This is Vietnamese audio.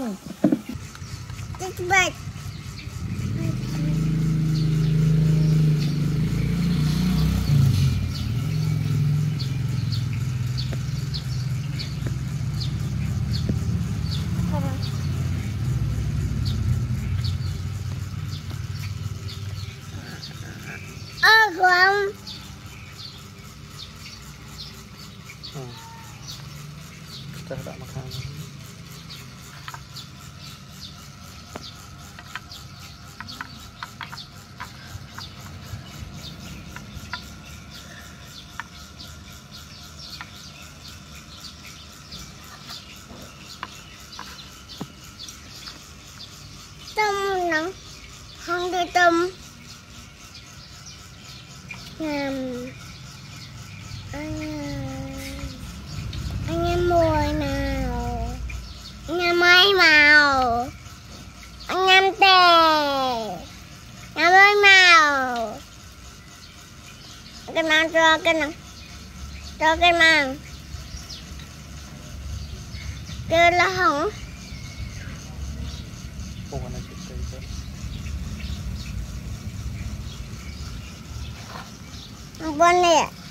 không? Bạch. Không. Kita tak makan. Tâm nắng không đi tâm anh em mùi nào, anh em mấy màu, anh em tè, anh mấy màu, cái mang cho cái mang cái là hỏng. Con nè.